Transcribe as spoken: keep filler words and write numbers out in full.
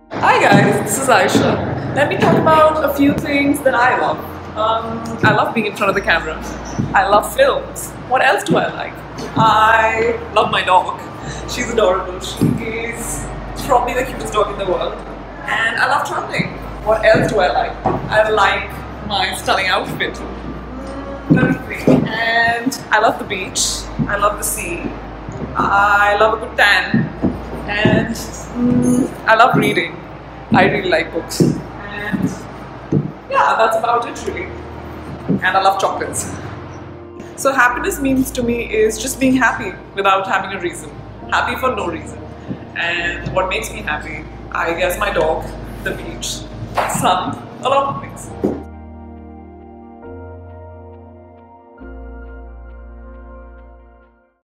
Hi guys, this is Aisha. Let me talk about a few things that I love. Um, I love being in front of the camera. I love films. What else do I like? I love my dog. She's adorable. She is probably the cutest dog in the world. And I love traveling. What else do I like? I like my stunning outfit. Let me think. And I love the beach. I love the sea. I love a good tan. And mm, I love reading. I really like books. And yeah, that's about it really. And I love chocolates. So happiness means to me is just being happy without having a reason. Happy for no reason. And what makes me happy? I guess my dog, the beach, sun, a lot of things.